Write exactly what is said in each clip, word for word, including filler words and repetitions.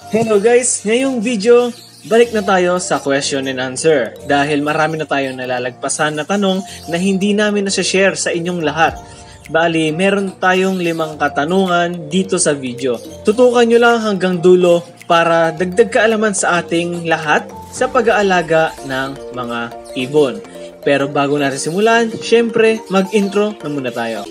Hello guys! Ngayong video, balik na tayo sa question and answer dahil marami na tayong nalalagpasan na tanong na hindi namin nasa-share sa inyong lahat. Bali, meron tayong limang katanungan dito sa video. Tutukan nyo lang hanggang dulo para dagdag kaalaman sa ating lahat sa pag-aalaga ng mga ibon. Pero bago natin simulan, syempre mag-intro na muna tayo.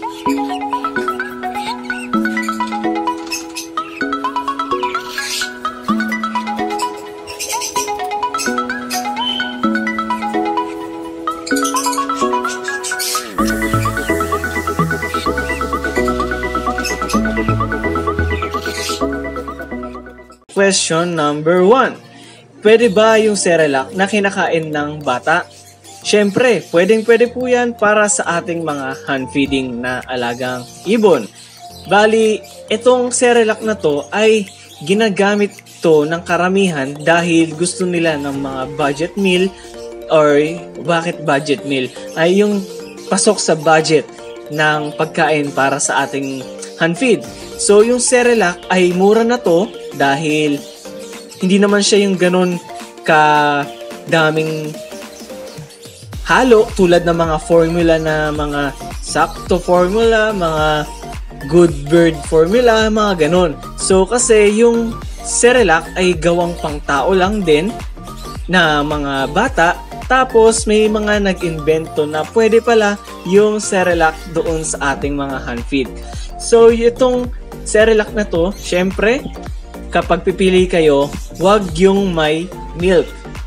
Question number one. Pwede ba yung Cerelac na kinakain ng bata? Syempre, pwedeng pwede po yan para sa ating mga hand-feeding na alagang ibon. Bali, itong Cerelac na to ay ginagamit to ng karamihan dahil gusto nila ng mga budget meal or bakit budget meal? Ay yung pasok sa budget ng pagkain para sa ating hand-feed. So, yung Cerelac ay mura na to dahil hindi naman siya yung ganun ka daming halo tulad ng mga formula na mga sakto formula, mga good bird formula, mga ganun. So, kasi yung Cerelac ay gawang pang tao lang din na mga bata. Tapos, may mga nag-invento na pwede pala yung Cerelac doon sa ating mga hand feed. So, itong Cerelac na to, syempre, kapag pipili kayo, wag yung may milk.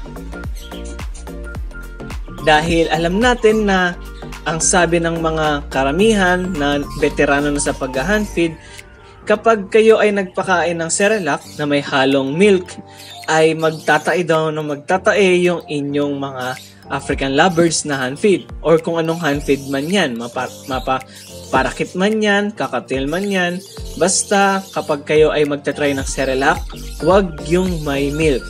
Dahil alam natin na ang sabi ng mga karamihan na veterano na sa pag-hand feed, kapag kayo ay nagpakain ng Cerelac na may halong milk, ay magtatae daw na magtatae yung inyong mga African lovebirds na hand feed or kung anong hand feed man yan, mapa, mapa, parakit man yan, kakatil man yan, basta kapag kayo ay magtatry ng Cerelac, wag yung may milk.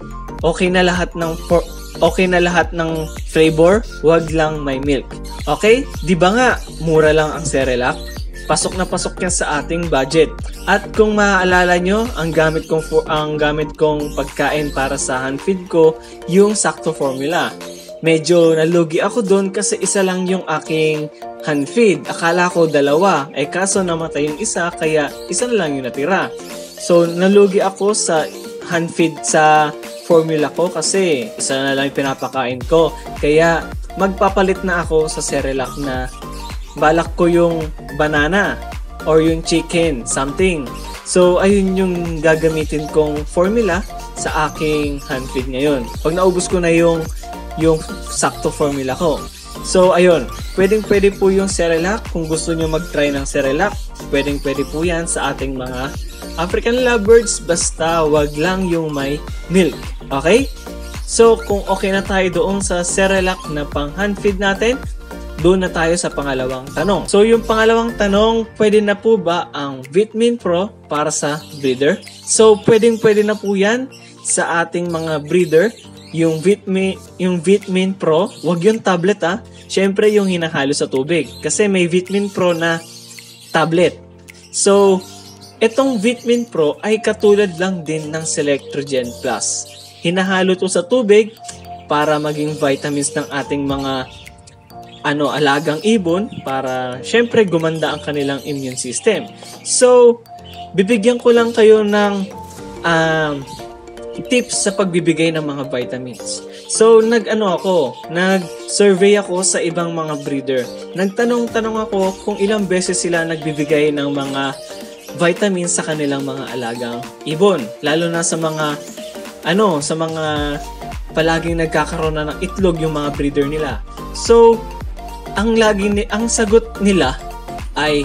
Okay na lahat ng for, okay na lahat ng flavor, wag lang may milk. Okay? Di ba nga mura lang ang Cerelac? Pasok na pasok yan sa ating budget. At kung maaalala nyo, ang gamit kong for, ang gamit kong pagkain para sa hand feed ko, yung sakto formula. Medyo nalugi ako doon kasi isa lang yung aking hand feed. Akala ko dalawa, eh kaso namatay yung isa kaya isa na lang yung natira. So nalugi ako sa hand feed sa formula ko kasi isa na lang yung pinapakain ko. Kaya magpapalit na ako sa Cerelac na balak ko yung banana or yung chicken, something. So ayun yung gagamitin kong formula sa aking hand feed ngayon. Pag naubos ko na yung yung sakto formula ko. So, ayun. Pwedeng pwede po yung Cerelac. Kung gusto nyo mag-try ng Cerelac, pwedeng pwede po yan sa ating mga African lovebirds. Basta wag lang yung may milk. Okay? So, kung okay na tayo doon sa Cerelac na pang hand feed natin, doon na tayo sa pangalawang tanong. So, yung pangalawang tanong, pwede na po ba ang Vitamin Pro para sa breeder? So, pwedeng pwede na po yan sa ating mga breeder. Yung Vitamin, yung Vitamin Pro, wag yung tablet ah. Syempre yung hinahalo sa tubig. Kasi may Vitamin Pro na tablet. So, itong Vitamin Pro ay katulad lang din ng Selectrogen Plus. Hinahalo to sa tubig para maging vitamins ng ating mga ano, alagang ibon para syempre gumanda ang kanilang immune system. So, bibigyan ko lang kayo ng um, tips sa pagbibigay ng mga vitamins. So, nag-ano ako, nag-survey ako sa ibang mga breeder. Nagtanong-tanong ako kung ilang beses sila nagbibigay ng mga vitamins sa kanilang mga alagang ibon. Lalo na sa mga, ano, sa mga palaging nagkakaroon na ng itlog yung mga breeder nila. So, ang laging, ang sagot nila ay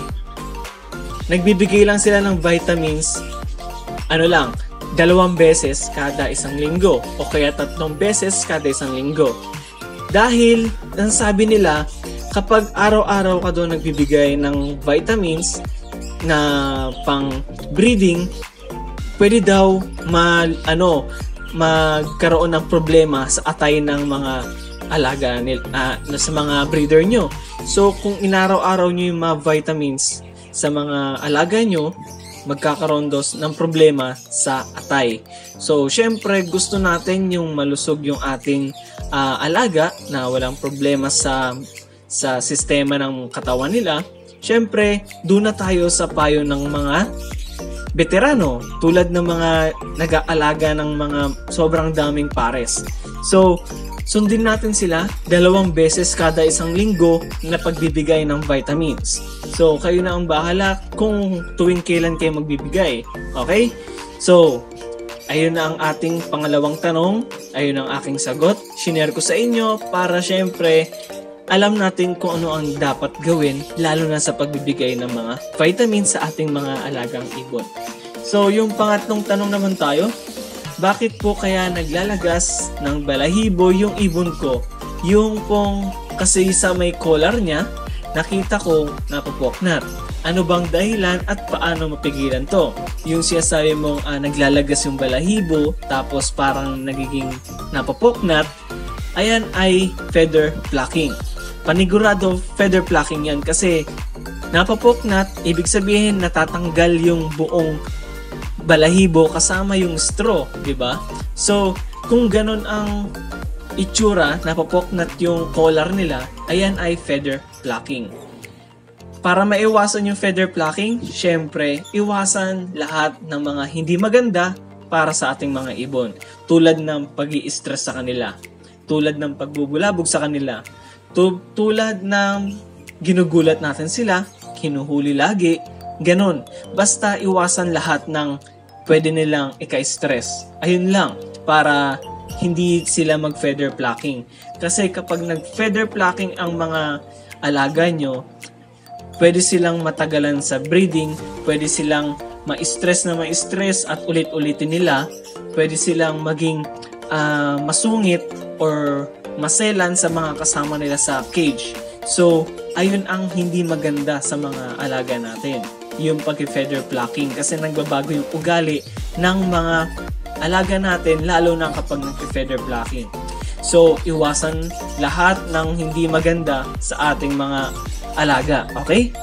nagbibigay lang sila ng vitamins, ano lang, dalawang beses kada isang linggo o kaya tatlong beses kada isang linggo. Dahil, ang sabi nila, kapag araw-araw ka doon nagbibigay ng vitamins na pang breeding, pwede daw ma, ano, magkaroon ng problema sa atay ng mga alaga nil, uh, sa mga breeder nyo. So, kung inaraw-araw nyo yung mga vitamins sa mga alaga nyo, magkakaroon dos ng problema sa atay. So, syempre, gusto natin yung malusog yung ating uh, alaga na walang problema sa sa sistema ng katawan nila. Syempre, doon na tayo sa payo ng mga veterano, tulad ng mga nag-aalaga ng mga sobrang daming pares. So, sundin natin sila dalawang beses kada isang linggo na pagbibigay ng vitamins. So, kayo na ang bahala kung tuwing kailan kayo magbibigay. Okay? So, ayun na ang ating pangalawang tanong. Ayun ang aking sagot. Shinare ko sa inyo para syempre alam natin kung ano ang dapat gawin, lalo na sa pagbibigay ng mga vitamins sa ating mga alagang ibon. So, yung pangatlong tanong naman tayo, bakit po kaya naglalagas ng balahibo yung ibon ko? Yung pong kasi sa may collar niya, nakita ko napapoknat. Ano bang dahilan at paano mapigilan to? Yung sinasabi mong uh, naglalagas yung balahibo, tapos parang nagiging napapoknat, ayan ay feather plucking. Panigurado feather plucking yan kasi napapoknat, ibig sabihin natatanggal yung buong balahibo kasama yung straw, di ba? So, kung ganun ang itsura, napapoknat yung collar nila, ayan ay feather plucking. Para maiwasan yung feather plucking, syempre, iwasan lahat ng mga hindi maganda para sa ating mga ibon. Tulad ng pag-i-stress sa kanila, tulad ng pagbubulabog sa kanila, tulad ng ginugulat natin sila, kinuhuli lagi, ganun. Basta iwasan lahat ng pwede nilang ika-stress. Ayun lang, para hindi sila mag-feather plucking. Kasi kapag nag-feather plucking ang mga alaga nyo, pwede silang matagalan sa breeding, pwede silang ma-stress na ma-stress at ulit-ulitin nila, pwede silang maging uh, masungit or maselan sa mga kasama nila sa cage. So, ayun ang hindi maganda sa mga alaga natin. Yung pag-feather plucking kasi nagbabago yung ugali ng mga alaga natin lalo na kapag nag-feather plucking. So, iwasan lahat ng hindi maganda sa ating mga alaga. Okay?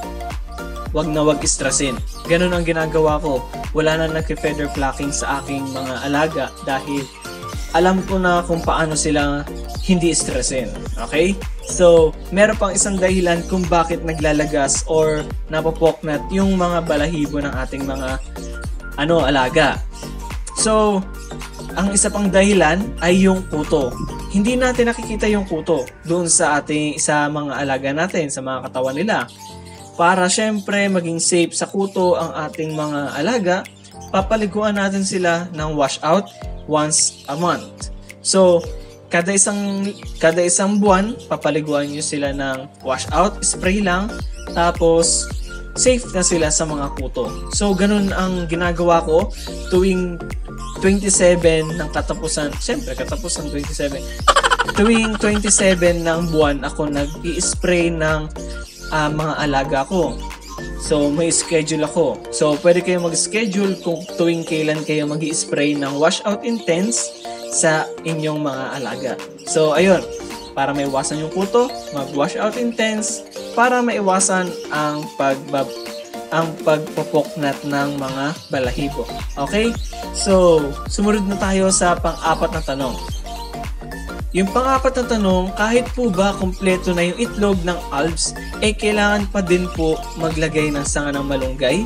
Wag na wag stressin. Ganun ang ginagawa ko. Wala na nag-feather plucking sa aking mga alaga dahil alam ko na kung paano sila hindi stressin. Okay? So, meron pang isang dahilan kung bakit naglalagas or napapoknat yung mga balahibo ng ating mga ano, alaga. So, ang isa pang dahilan ay yung kuto. Hindi natin nakikita yung kuto doon sa ating sa mga alaga natin, sa mga katawan nila. Para syempre maging safe sa kuto ang ating mga alaga, papaliguan natin sila ng washout once a month. So, kada isang kada isang buwan, papaliguan niyo sila ng washout, spray lang, tapos safe na sila sa mga kuto. So, ganun ang ginagawa ko tuwing twenty-seven ng katapusan, siyempre katapusan twenty-seven, tuwing twenty-seven ng buwan ako nag-i-spray ng uh, mga alaga ko. So, may schedule ako. So, pwede kayo mag-schedule kung tuwing kailan kayo mag-i-spray ng washout intense sa inyong mga alaga. So, ayun. Para maiwasan yung kuto, mag-washout intense para maiwasan ang pagbab ang pagpopoknat ng mga balahibo. Okay? So, sumunod na tayo sa pang-apat na tanong. Yung pang-apat na tanong, kahit po ba kumpleto na yung itlog ng alps, eh kailangan pa din po maglagay ng sanga ng malunggay?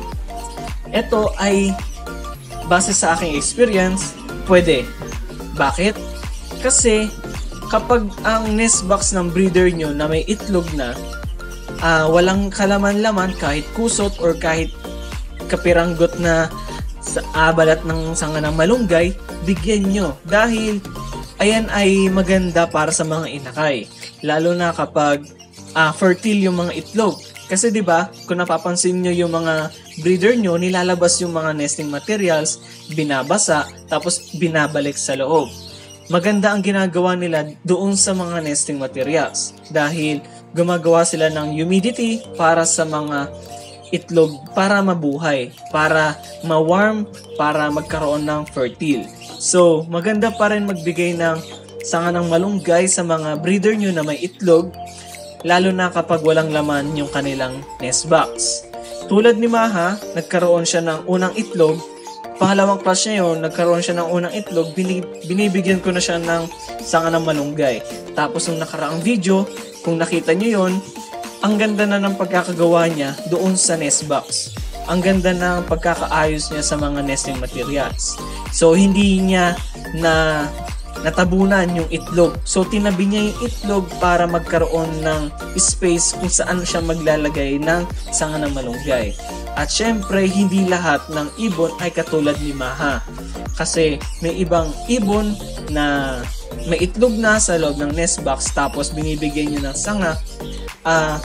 Ito ay base sa aking experience, pwede. Bakit? Kasi kapag ang nest box ng breeder nyo na may itlog na, uh, walang kalaman-laman kahit kusot or kahit kapiranggot na sa abalat ng sanga ng malunggay, bigyan nyo. Dahil ayan ay maganda para sa mga inakay. Lalo na kapag uh, fertile yung mga itlog. Kasi 'di ba, kung napapansin nyo yung mga breeder nyo, nilalabas yung mga nesting materials, binabasa, tapos binabalik sa loob. Maganda ang ginagawa nila doon sa mga nesting materials dahil gumagawa sila ng humidity para sa mga itlog para mabuhay, para ma-warm, para magkaroon ng fertile. So, maganda pa rin magbigay ng sanga ng malunggay sa mga breeder nyo na may itlog, lalo na kapag walang laman yung kanilang nest box. tulad ni Maha, nagkaroon siya ng unang itlog. Pangalawang crush niya yun, nagkaroon siya ng unang itlog, binibigyan ko na siya ng sanga ng malunggay. Tapos nung nakaraang video, kung nakita niyo yun, ang ganda na ng pagkakagawa niya doon sa nest box. Ang ganda ng pagkakaayos niya sa mga nesting materials. So hindi niya na natabunan yung itlog. So tinabi niya yung itlog para magkaroon ng space kung saan siya maglalagay ng sanga ng malunggay. At syempre, hindi lahat ng ibon ay katulad ni Maha. Kasi may ibang ibon na may itlog na sa loob ng nest box tapos binibigyan niyo ng sanga, uh,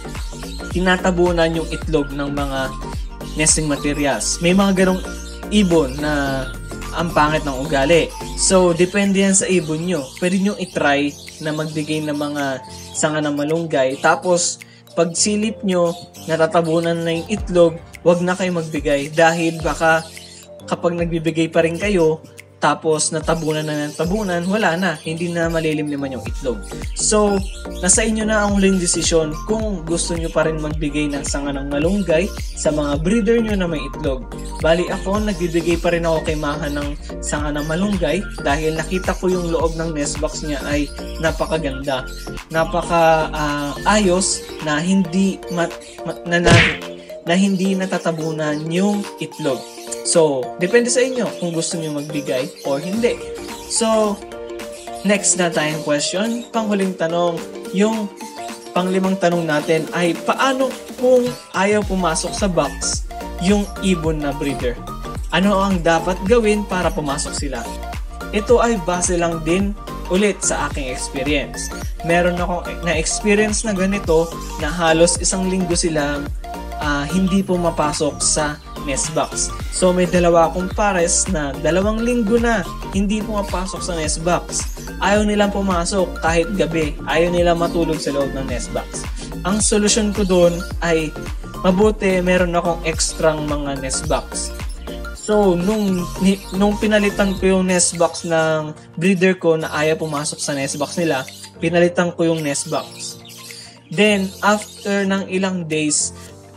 tinatabunan yung itlog ng mga nesting materials. May mga ganong ibon na ang pangit ng ugali. So, depende yan sa ibon nyo. Pwede nyo itry na magbigay ng mga sanga ng malunggay. Tapos, pag silip nyo, natatabunan na yung itlog, wag na kayo magbigay. Dahil baka kapag nagbibigay pa rin kayo, tapos natabunan na ng tabunan, wala na. Hindi na malilim naman yung itlog. So, nasa inyo na ang huling desisyon kung gusto nyo pa rin magbigay ng sanga ng malunggay sa mga breeder nyo na may itlog. Bali ako, nagbibigay pa rin ako kay Maha ng sanga ng malunggay dahil nakita ko yung loob ng nest box niya ay napakaganda. Napaka uh, ayos na hindi mat, mat, na, na, na hindi natatabunan yung itlog. So, depende sa inyo kung gusto niyo magbigay or hindi. So, next na tayong question, panghuling tanong, yung panglimang tanong natin ay paano kung ayaw pumasok sa box yung ibon na breeder? Ano ang dapat gawin para pumasok sila? Ito ay base lang din ulit sa aking experience. Meron akong na-experience na ganito na halos isang linggo silang uh, hindi pumapasok sa nest box. So may dalawa akong pares na dalawang linggo na hindi pumapasok sa nest box. Ayaw nilang pumasok kahit gabi. Ayaw nilang matulog sa loob ng nest box. Ang solusyon ko doon ay mabuti meron akong extrang mga nest box. So nung, nung pinalitan ko yung nest box ng breeder ko na ayaw pumasok sa nest box nila, pinalitan ko yung nest box. Then after ng ilang days,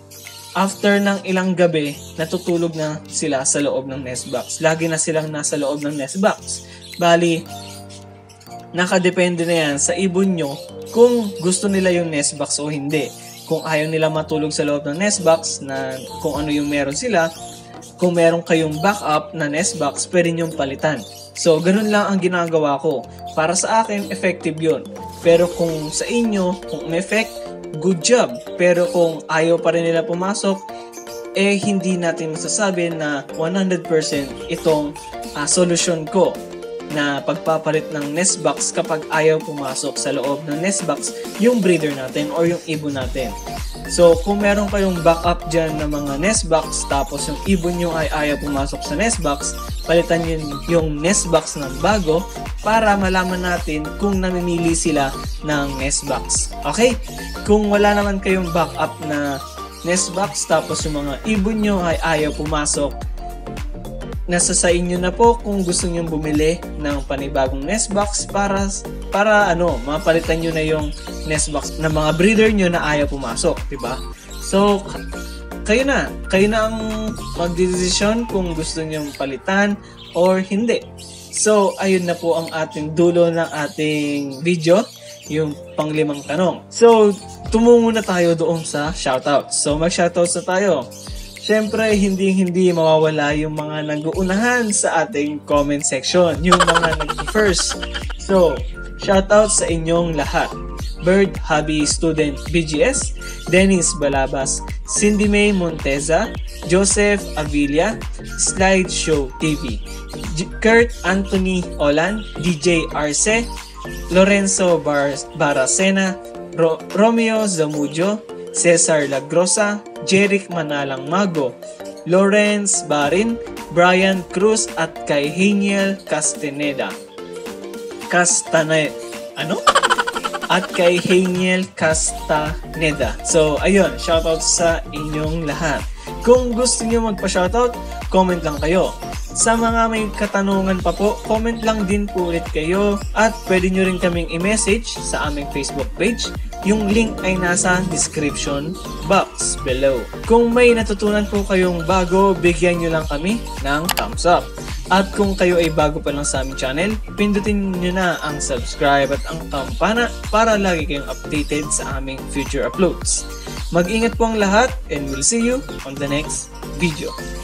After ng ilang gabi, natutulog na sila sa loob ng nest box. Lagi na silang nasa loob ng nest box. Bali, nakadepende na yan sa ibon nyo kung gusto nila yung nest box o hindi. Kung ayaw nila matulog sa loob ng nest box, na kung ano yung meron sila, kung meron kayong backup na nest box, pwede nyong palitan. So, ganun lang ang ginagawa ko. Para sa akin, effective yun. Pero kung sa inyo, kung may effect, good job. Pero kung ayaw pa rin nila pumasok, eh hindi natin masasabi na one hundred percent itong uh, solusyon ko na pagpapalit ng nest box kapag ayaw pumasok sa loob ng nest box yung breeder natin or yung ibon natin. So kung meron kayong backup dyan ng mga nest box tapos yung ibon nyo ay ayaw pumasok sa nest box, palitan nyo yung nest box ng bago para malaman natin kung namimili sila ng nest box. Okay? Kung wala naman kayong backup na nest box tapos yung mga ibon nyo ay ayaw pumasok, nasa sa inyo na po kung gusto nyo bumili ng panibagong nest box para para ano, mapalitan nyo na yung nest box ng mga breeder nyo na ayaw pumasok, diba? So, kayo na. Kayo na ang magdedesisyon kung gusto nyo palitan or hindi. So, ayun na po ang ating dulo ng ating video, yung panglimang tanong. So, tumungo na tayo doon sa shoutouts. So, mag-shoutouts na tayo. Siyempre, hindi-hindi mawawala yung mga nag-uunahan sa ating comment section. Yung mga nag-first. So, shoutout sa inyong lahat. Bird Hobby Student B G S, Dennis Balabas, Cindy May Monteza, Joseph Avilla, Slideshow T V, J- Kurt Anthony Olan, D J Arce, Lorenzo Bar- Baracena, Ro- Romeo Zamudio, Cesar Lagrosa, Jeric Manalang Mago, Lawrence Barin, Brian Cruz at kay Haniel Castaneda. Castane... Ano? At kay Haniel Castaneda. So, ayun, shoutout sa inyong lahat. Kung gusto niyo magpa-shoutout, comment lang kayo. Sa mga may katanungan pa po, comment lang din po ulit kayo at pwede nyo rin kaming i-message sa aming Facebook page Yung link ay nasa description box below. Kung may natutunan po kayong bago, bigyan nyo lang kami ng thumbs up. At kung kayo ay bago pa lang sa aming channel, pindutin nyo na ang subscribe at ang kampana para lagi kayong updated sa aming future uploads. Mag-ingat po ang lahat and we'll see you on the next video.